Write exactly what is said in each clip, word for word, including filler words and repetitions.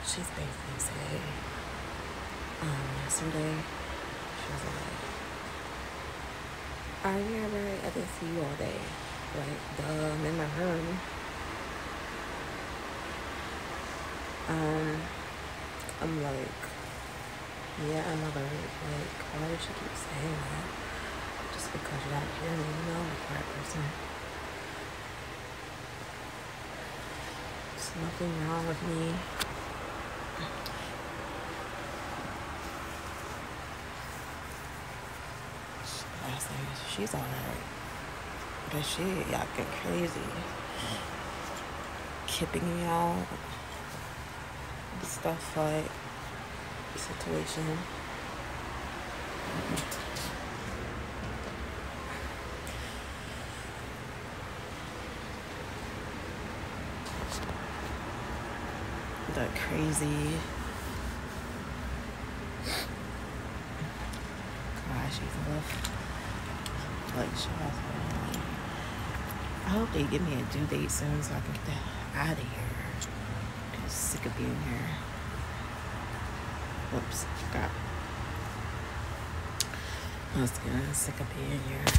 she's basically said, um, yesterday, she was like, are you alright? I didn't see you all day. Like, duh, I'm in my room. Um, I'm like, yeah, I'm alert. Like, why did she keep saying that? Just because you don't hear me, you know, I'm a quiet person. There's nothing wrong with me. Last thing, she's alright. But she acting crazy. Kipping me out. Stuff like situation. That crazy. Gosh, she's rough. Like, she has her. I hope they give me a due date soon so I can get the hell out of here. I'm just sick of being here. Whoops, forgot. I was getting sick of being here.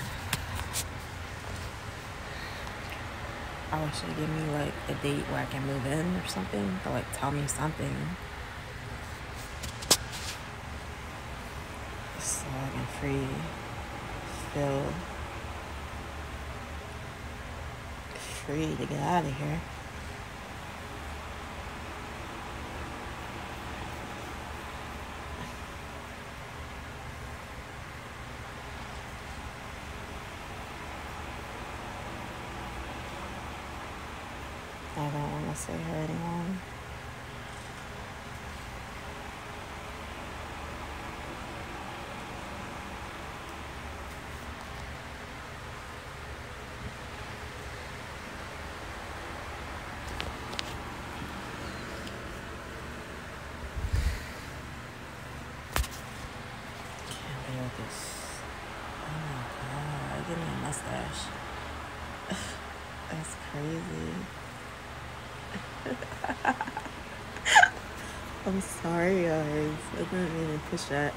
I wish they'd give me like a date where I can move in or something. Or like tell me something. So I can free feel free to get out of here. I don't want to see her anymore. Can't deal with this. Oh my god, give me a mustache. That's crazy. I'm sorry, guys. I didn't mean to push that.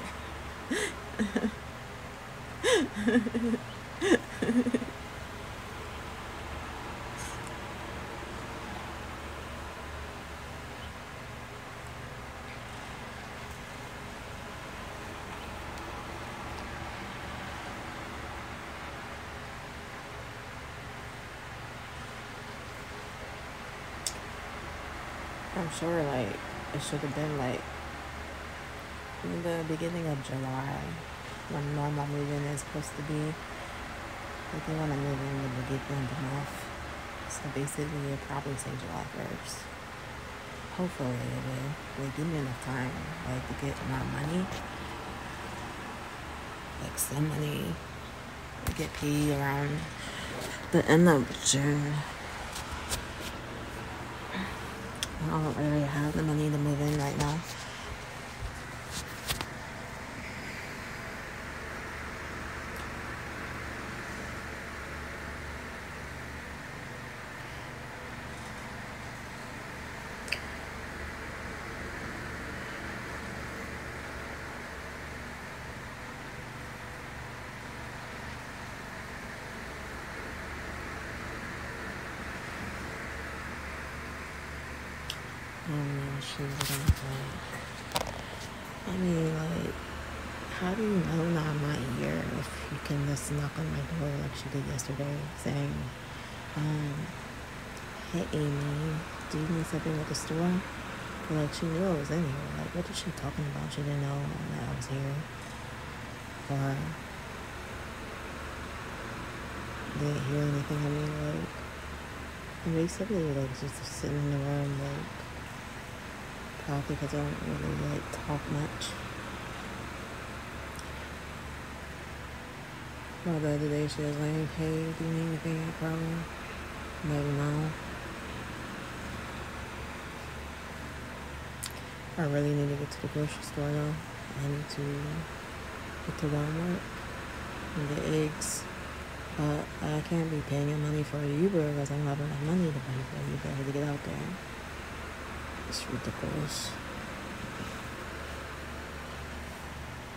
I'm sure, like, it should have been, like, in the beginning of July, when normal moving is supposed to be. Like, they want to move in the beginning of the month. So basically, it'll probably say July first. Hopefully, it will. Like, give me enough time, like, to get more money. Like, some money to get paid around the end of June. I don't really have the money to move in right now. I don't know, she's like, I mean, like, how do you know now I'm not here if you can just knock on my door like she did yesterday, saying, um, hey Amy, do you need something at the store? But, like, she knew I was in here. Like, what is she talking about? She didn't know that I was here. Or didn't hear anything. I mean, like, and basically, like, just sitting in the room, like, probably because I don't really, like, talk much. Well, the other day she was like, hey, do you need anything at Kroger? Maybe no. I really need to get to the grocery store though. I need to get to Walmart and get eggs. But I can't be paying your money for a Uber because I don't have enough money to pay for a Uber to get out there. It's ridiculous.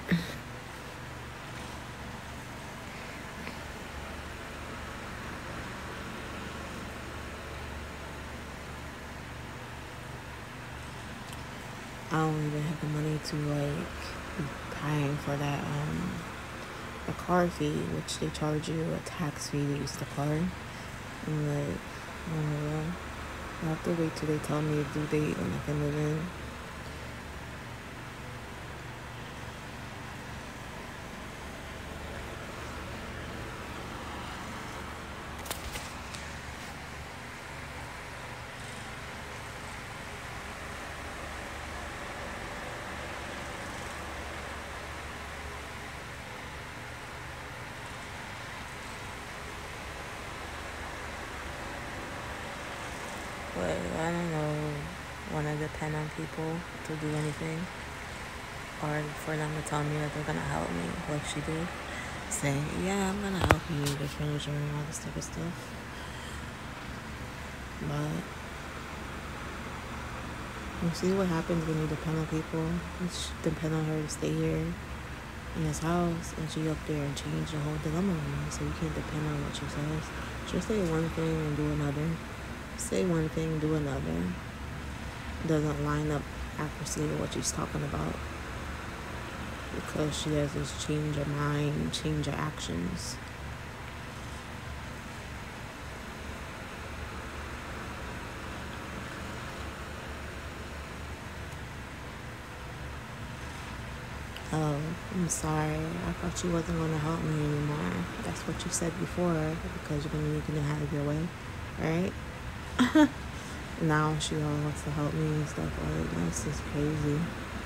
I don't even have the money to like be paying for that um a car fee, which they charge you a tax fee to use the car. I'm like, oh my god, I have to wait till they tell me the due date when I can move in. But I don't know, want to depend on people to do anything, or for them to tell me that they're gonna help me, like she did, saying, "Yeah, I'm gonna help you with furniture and all this type of stuff." But you see what happens when you depend on people. You depend on her to stay here in this house, and she up there and change the whole dilemma on me. So you can't depend on what she says. She'll say one thing and do another. Say one thing, do another. Doesn't line up accurately with what she's talking about, because she has this change her mind, change her actions. Oh, I'm sorry. I thought you wasn't going to help me anymore. That's what you said before, because you're going to have your way, right? Now she all wants to help me and stuff. Like, that's just crazy.